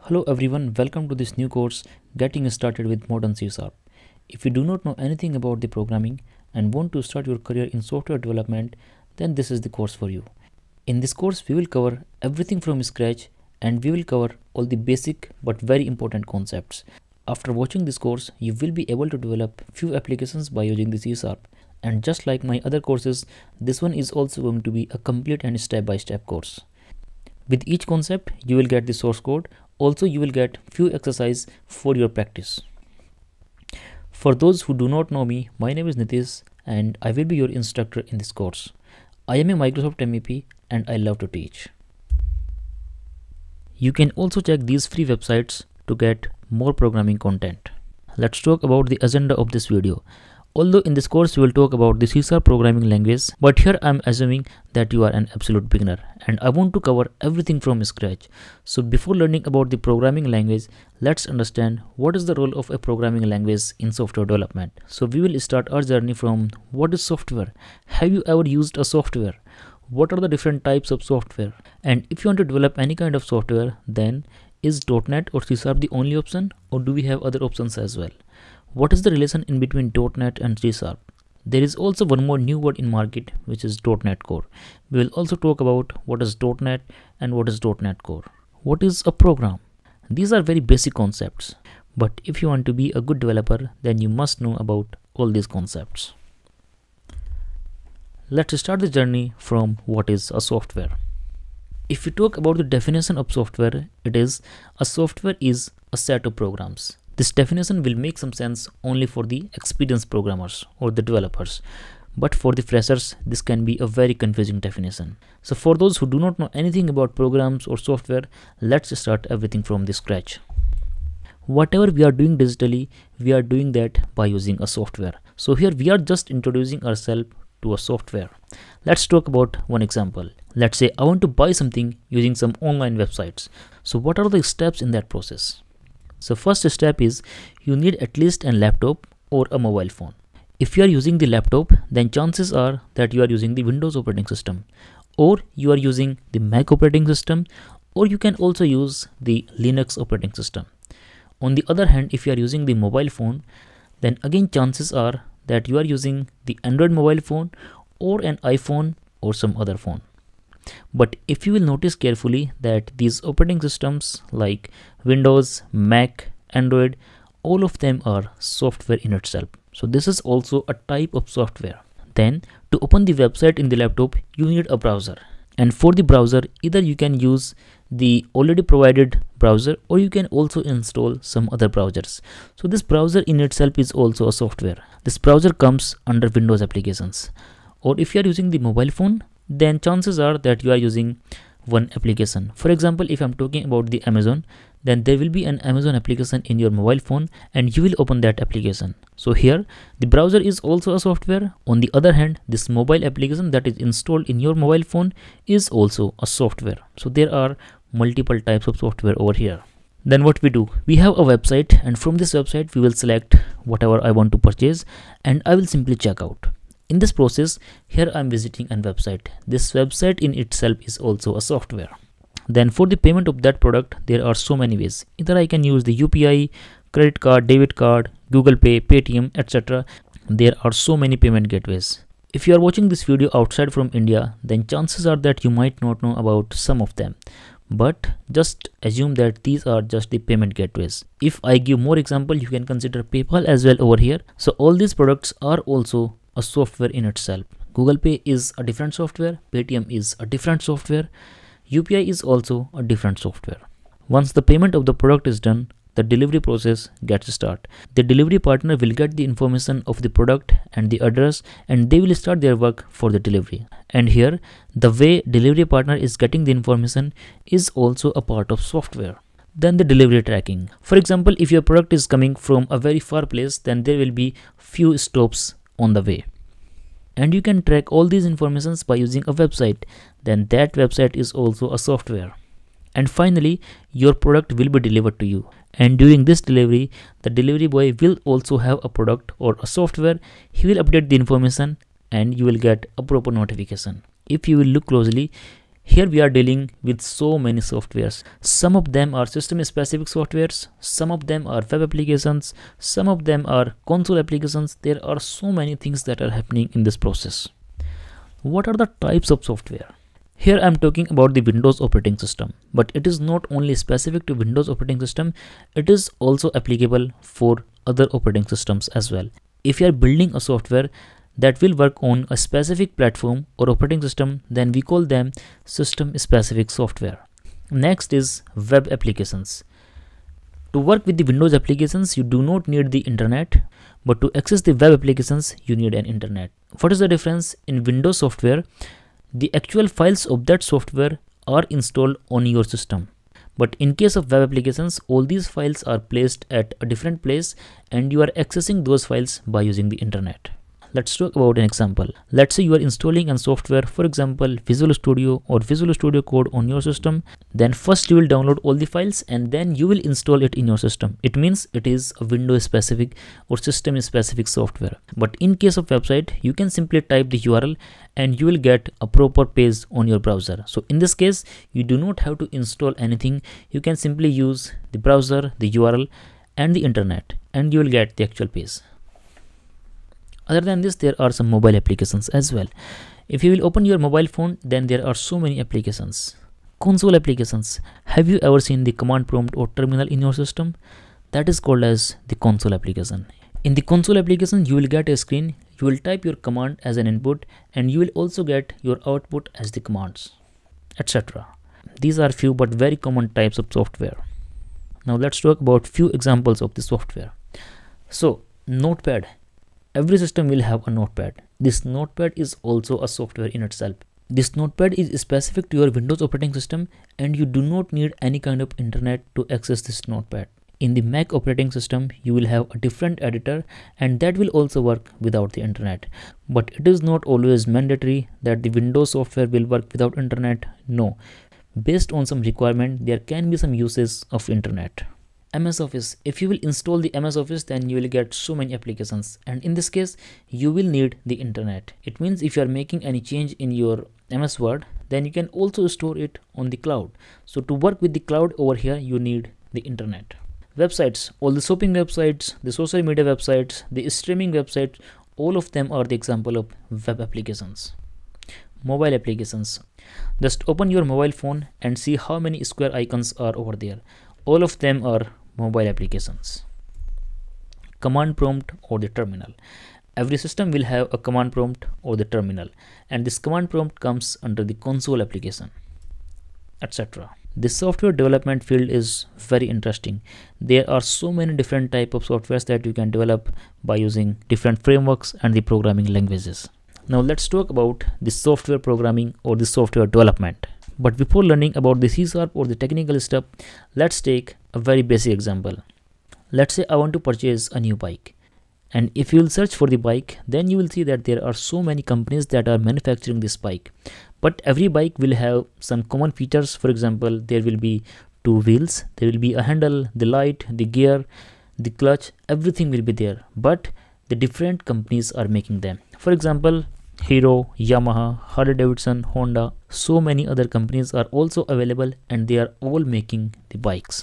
Hello everyone, welcome to this new course, Getting Started with Modern C#. If you do not know anything about the programming and want to start your career in software development, then this is the course for you. In this course, we will cover everything from scratch and we will cover all the basic but very important concepts. After watching this course, you will be able to develop few applications by using the C#. And just like my other courses, this one is also going to be a complete and step-by-step course. With each concept, you will get the source code. Also, you will get few exercises for your practice. For those who do not know me, my name is Nitish and I will be your instructor in this course. I am a Microsoft MEP and I love to teach. You can also check these free websites to get more programming content. Let's talk about the agenda of this video. Although in this course we will talk about the C# programming language, but here I am assuming that you are an absolute beginner and I want to cover everything from scratch. So before learning about the programming language, let's understand what is the role of a programming language in software development. So we will start our journey from what is software? Have you ever used a software? What are the different types of software? And if you want to develop any kind of software, then is .NET or C# the only option, or do we have other options as well? What is the relation in between .NET and C#? There is also one more new word in market, which is .NET Core. We will also talk about what is .NET and what is .NET Core. What is a program? These are very basic concepts, but if you want to be a good developer, then you must know about all these concepts. Let's start the journey from what is a software. If we talk about the definition of software, it is a software is a set of programs. This definition will make some sense only for the experienced programmers or the developers, but for the freshers this can be a very confusing definition. So for those who do not know anything about programs or software, let's start everything from the scratch. Whatever we are doing digitally, we are doing that by using a software. So here we are just introducing ourselves to a software. Let's talk about one example. Let's say I want to buy something using some online websites. So what are the steps in that process? So first step is you need at least a laptop or a mobile phone. If you are using the laptop, then chances are that you are using the Windows operating system, or you are using the Mac operating system, or you can also use the Linux operating system. On the other hand, if you are using the mobile phone, then again chances are that you are using the Android mobile phone or an iPhone or some other phone. But if you will notice carefully that these operating systems like Windows, Mac, Android, all of them are software in itself. So this is also a type of software. Then to open the website in the laptop, you need a browser. And for the browser, either you can use the already provided browser or you can also install some other browsers. So this browser in itself is also a software. This browser comes under Windows applications. Or if you are using the mobile phone, then chances are that you are using one application. For example, if I'm talking about the Amazon, then there will be an Amazon application in your mobile phone and you will open that application. So here the browser is also a software. On the other hand, this mobile application that is installed in your mobile phone is also a software. So there are multiple types of software over here. Then what we do, we have a website and from this website we will select whatever I want to purchase and I will simply check out. In this process, here I am visiting a website. This website in itself is also a software. Then for the payment of that product, there are so many ways. Either I can use the UPI, credit card, debit card, Google Pay, Paytm, etc. There are so many payment gateways. If you are watching this video outside from India, then chances are that you might not know about some of them. But just assume that these are just the payment gateways. If I give more example, you can consider PayPal as well over here. So all these products are also a software in itself. Google Pay is a different software, Paytm is a different software, UPI is also a different software. Once the payment of the product is done, the delivery process gets started. The delivery partner will get the information of the product and the address and they will start their work for the delivery. And here the way delivery partner is getting the information is also a part of software. Then the delivery tracking. For example, if your product is coming from a very far place, then there will be few stops on the way. And you can track all these informations by using a website. Then that website is also a software. And finally, your product will be delivered to you. And during this delivery, the delivery boy will also have a product or a software. He will update the information and you will get a proper notification. If you will look closely, Here we are dealing with so many softwares. Some of them are system specific softwares, some of them are web applications, some of them are console applications. There are so many things that are happening in this process. What are the types of software? Here I am talking about the Windows operating system, but it is not only specific to Windows operating system, it is also applicable for other operating systems as well. If you are building a software that will work on a specific platform or operating system, then we call them system specific software. Next is web applications. To work with the Windows applications, you do not need the internet, but to access the web applications, you need an internet. What is the difference? In Windows software, the actual files of that software are installed on your system. But in case of web applications, all these files are placed at a different place and you are accessing those files by using the internet. Let's talk about an example. Let's say you are installing a software, for example Visual Studio or Visual Studio Code on your system. Then first you will download all the files and then you will install it in your system. It means it is a Windows specific or system specific software. But in case of website, you can simply type the URL and you will get a proper page on your browser. So in this case, you do not have to install anything. You can simply use the browser, the URL and the internet and you will get the actual page. Other than this, there are some mobile applications as well. If you will open your mobile phone, then there are so many applications. Console applications. Have you ever seen the command prompt or terminal in your system? That is called as the console application. In the console application, you will get a screen. You will type your command as an input and you will also get your output as the commands, etc. These are few but very common types of software. Now let's talk about few examples of the software. So, Notepad. Every system will have a notepad. This notepad is also a software in itself. This notepad is specific to your Windows operating system and you do not need any kind of internet to access this notepad. In the Mac operating system, you will have a different editor and that will also work without the internet. But it is not always mandatory that the Windows software will work without internet. No. Based on some requirement, there can be some uses of internet. MS Office. If you will install the MS Office, then you will get so many applications and in this case you will need the internet. It means if you are making any change in your MS Word, then you can also store it on the cloud. So to work with the cloud over here, you need the internet. Websites. All the shopping websites, the social media websites, the streaming websites, all of them are the example of web applications. Mobile applications. Just open your mobile phone and see how many square icons are over there. All of them are mobile applications. Command prompt or the terminal. Every system will have a command prompt or the terminal and this command prompt comes under the console application, etc. This software development field is very interesting. There are so many different types of softwares that you can develop by using different frameworks and the programming languages. Now let's talk about the software programming or the software development. But before learning about the csharp or the technical stuff, let's take a very basic example. Let's say I want to purchase a new bike. And if you will search for the bike, then you will see that there are so many companies that are manufacturing this bike. But every bike will have some common features. For example, there will be two wheels, there will be a handle, the light, the gear, the clutch, everything will be there. But the different companies are making them. For example, Hero, Yamaha, Harley Davidson, Honda, so many other companies are also available and they are all making the bikes.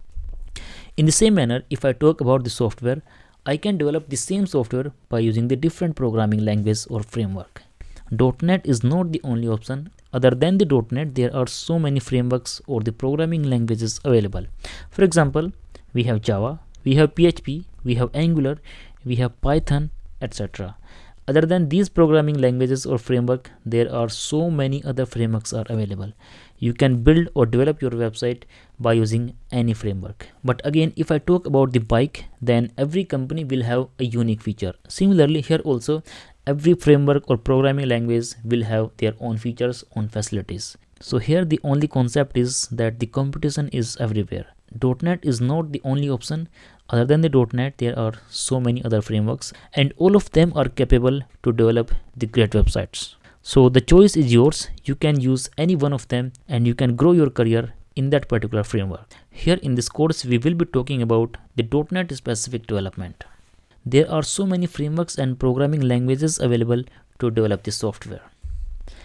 In the same manner, if I talk about the software, I can develop the same software by using the different programming language or framework. .NET is not the only option. Other than the .NET, there are so many frameworks or the programming languages available. For example, we have Java, we have PHP, we have Angular, we have Python, etc. Other than these programming languages or framework, there are so many other frameworks are available. You can build or develop your website by using any framework. But again, if I talk about the bike, then every company will have a unique feature. Similarly, here also, every framework or programming language will have their own features, own facilities. So here the only concept is that the competition is everywhere. .NET is not the only option. Other than the .NET, there are so many other frameworks and all of them are capable to develop the great websites. So the choice is yours. You can use any one of them and you can grow your career in that particular framework. Here in this course, we will be talking about the .NET specific development. There are so many frameworks and programming languages available to develop this software.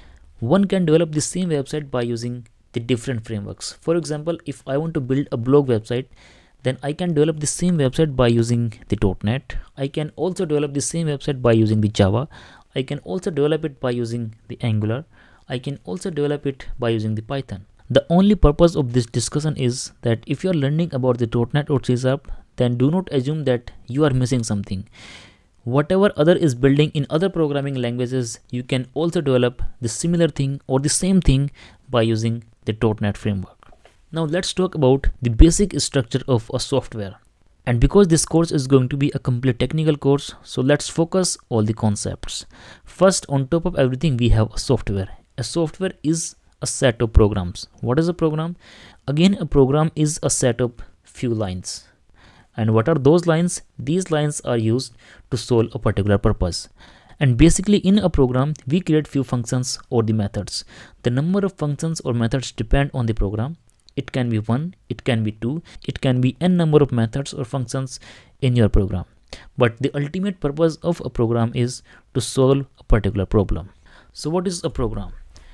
One can develop the same website by using the different frameworks. For example, if I want to build a blog website, then I can develop the same website by using the .NET. I can also develop the same website by using the Java. I can also develop it by using the Angular. I can also develop it by using the Python. The only purpose of this discussion is that if you are learning about the .NET or C#, then do not assume that you are missing something. Whatever other is building in other programming languages, you can also develop the similar thing or the same thing by using the .NET framework. Now let's talk about the basic structure of a software. And because this course is going to be a complete technical course, so let's focus all the concepts. First, on top of everything, we have a software. A software is a set of programs. What is a program? Again, a program is a set of few lines. And what are those lines? These lines are used to solve a particular purpose. And basically in a program, we create few functions or the methods. The number of functions or methods depend on the program. It can be 1, it can be 2, it can be n number of methods or functions in your program. But the ultimate purpose of a program is to solve a particular problem. So what is a program?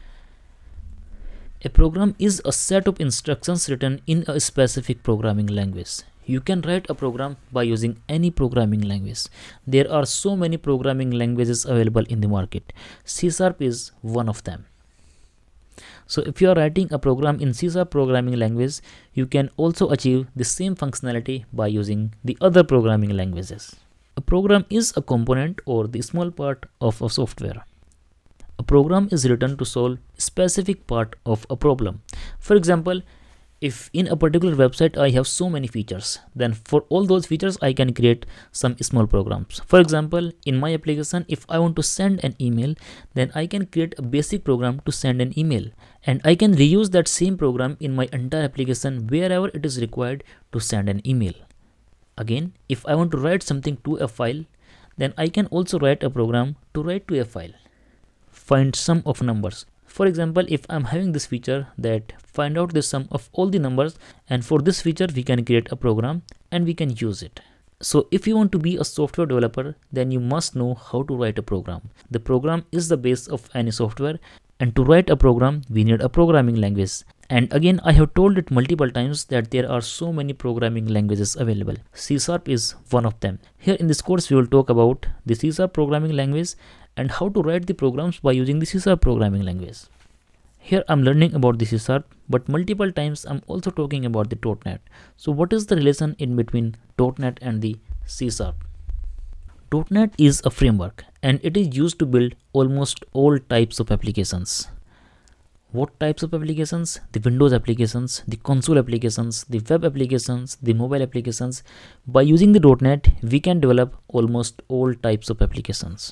A program is a set of instructions written in a specific programming language. You can write a program by using any programming language. There are so many programming languages available in the market. C# is one of them. So if you are writing a program in C# programming language, you can also achieve the same functionality by using the other programming languages. A program is a component or the small part of a software. A program is written to solve a specific part of a problem. For example, if in a particular website I have so many features, then for all those features I can create some small programs. For example, in my application, if I want to send an email, then I can create a basic program to send an email, and I can reuse that same program in my entire application wherever it is required to send an email. Again, if I want to write something to a file, then I can also write a program to write to a file. Find sum of numbers. For example, if I'm having this feature that find out the sum of all the numbers, and for this feature we can create a program and we can use it. So if you want to be a software developer, then you must know how to write a program. The program is the base of any software, and to write a program we need a programming language. And again, I have told it multiple times that there are so many programming languages available. C# is one of them. Here in this course we will talk about the C# programming language and how to write the programs by using the C# programming language. Here I'm learning about the C#, but multiple times I'm also talking about the .NET. So what is the relation in between .NET and the C#? .NET is a framework and it is used to build almost all types of applications. What types of applications? The Windows applications, the console applications, the web applications, the mobile applications. By using the .NET, we can develop almost all types of applications.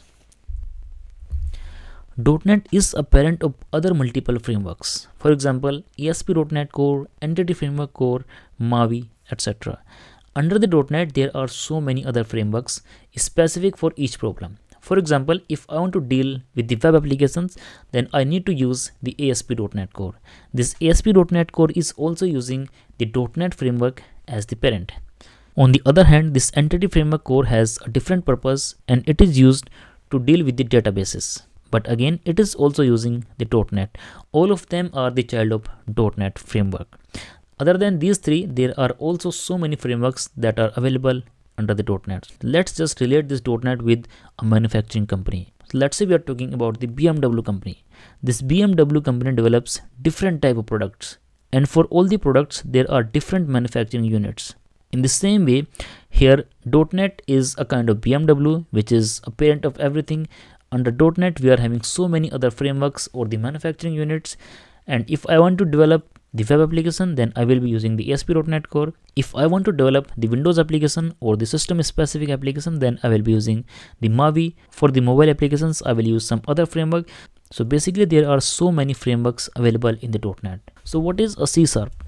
.NET is a parent of other multiple frameworks. For example, ASP.NET Core, Entity Framework Core, Mavi, etc. Under the .NET, there are so many other frameworks specific for each problem. For example, if I want to deal with the web applications, then I need to use the ASP.NET Core. This ASP.NET Core is also using the .NET framework as the parent. On the other hand, this Entity Framework Core has a different purpose and it is used to deal with the databases. But again, it is also using the .NET. All of them are the child of .NET framework. Other than these three, there are also so many frameworks that are available under the .NET. Let's just relate this .NET with a manufacturing company. So let's say we are talking about the BMW company. This BMW company develops different type of products, and for all the products there are different manufacturing units. In the same way, here .NET is a kind of BMW which is a parent of everything. Under .NET we are having so many other frameworks or the manufacturing units, and if I want to develop the web application, then I will be using the ASP.NET Core. If I want to develop the Windows application or the system specific application, then I will be using the Mavi. For the mobile applications, I will use some other framework. So basically there are so many frameworks available in the .NET. So what is a C#?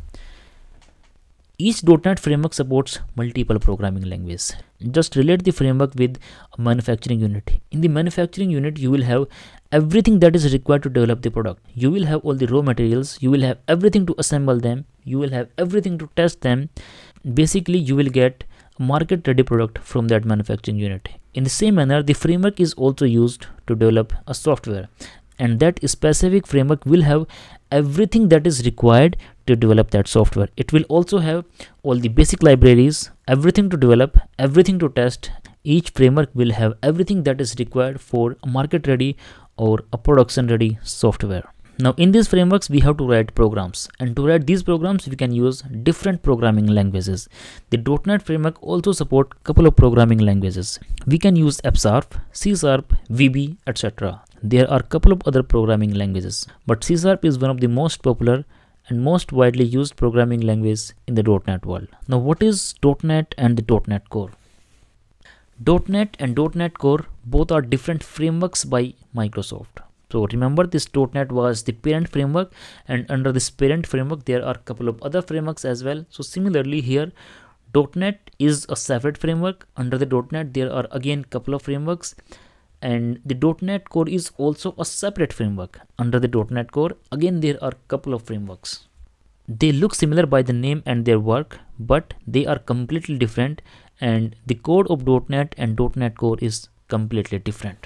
Each .NET framework supports multiple programming languages. Just relate the framework with a manufacturing unit. In the manufacturing unit, you will have everything that is required to develop the product. You will have all the raw materials, you will have everything to assemble them, you will have everything to test them. Basically, you will get a market ready product from that manufacturing unit. In the same manner, the framework is also used to develop a software. and that specific framework will have everything that is required to develop that software. It will also have all the basic libraries, everything to develop, everything to test. Each framework will have everything that is required for a market ready or a production ready software. Now in these frameworks we have to write programs, and to write these programs we can use different programming languages. The .NET framework also support couple of programming languages. We can use csharp, C#, VB, etc. There are couple of other programming languages, but C# is one of the most popular and most widely used programming language in the .NET world. Now what is .NET and the .NET Core? .NET and .NET Core both are different frameworks by Microsoft. So remember, this .NET was the parent framework, and under this parent framework there are a couple of other frameworks as well. So similarly here, .NET is a separate framework. Under the .NET there are again couple of frameworks, and the .NET Core is also a separate framework. Under the .NET Core again there are couple of frameworks. They look similar by the name and their work, but they are completely different, and the code of .NET and .NET Core is completely different.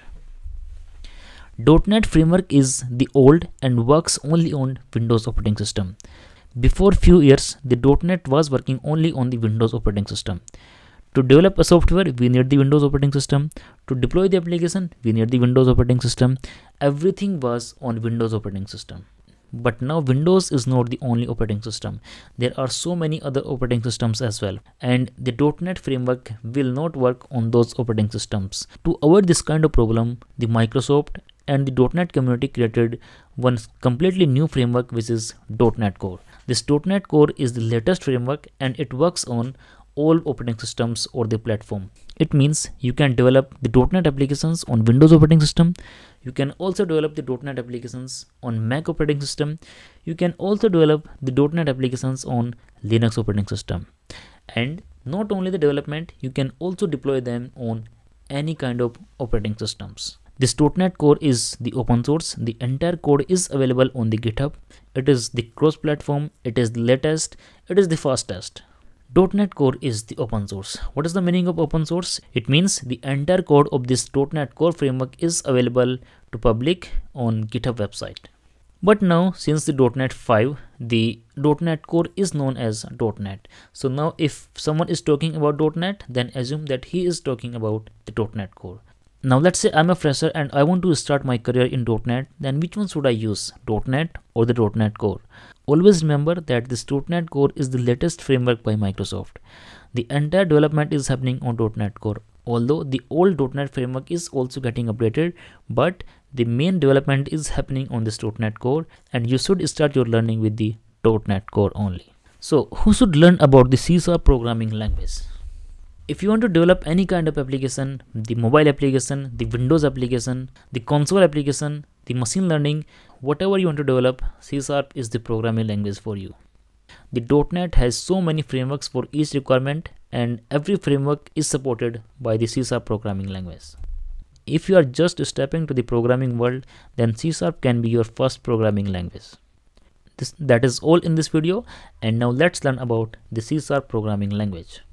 .NET framework is the old and works only on Windows operating system. Before few years, the .NET was working only on the Windows operating system. To develop a software, we need the Windows operating system. To deploy the application, we need the Windows operating system. Everything was on Windows operating system. But now Windows is not the only operating system. There are so many other operating systems as well, and the .NET framework will not work on those operating systems. To avoid this kind of problem, the Microsoft and the .NET community created one completely new framework, which is .NET Core. This .NET Core is the latest framework, and it works on all operating systems or the platform. It means you can develop the .NET applications on Windows operating system. You can also develop the .NET applications on Mac operating system. You can also develop the .NET applications on Linux operating system. And not only the development, you can also deploy them on any kind of operating systems. This .NET Core is the open source. The entire code is available on the GitHub. It is the cross-platform. It is the latest. It is the fastest. .NET Core is the open source. What is the meaning of open source? It means the entire code of this .NET Core framework is available to public on GitHub website. But now, since the .NET 5, the .NET Core is known as .NET. So now if someone is talking about .NET, then assume that he is talking about the .NET Core. Now let's say I'm a fresher and I want to start my career in .NET, then which one should I use, .NET or the .NET Core? Always remember that this .NET Core is the latest framework by Microsoft. The entire development is happening on .NET Core, although the old .NET framework is also getting updated, but the main development is happening on this .NET Core, and you should start your learning with the .NET Core only. So who should learn about the C# programming language? If you want to develop any kind of application, the mobile application, the Windows application, the console application, the machine learning, whatever you want to develop, C# is the programming language for you. The .NET has so many frameworks for each requirement, and every framework is supported by the C# programming language. If you are just stepping to the programming world, then C# can be your first programming language. That is all in this video, and now let's learn about the C# programming language.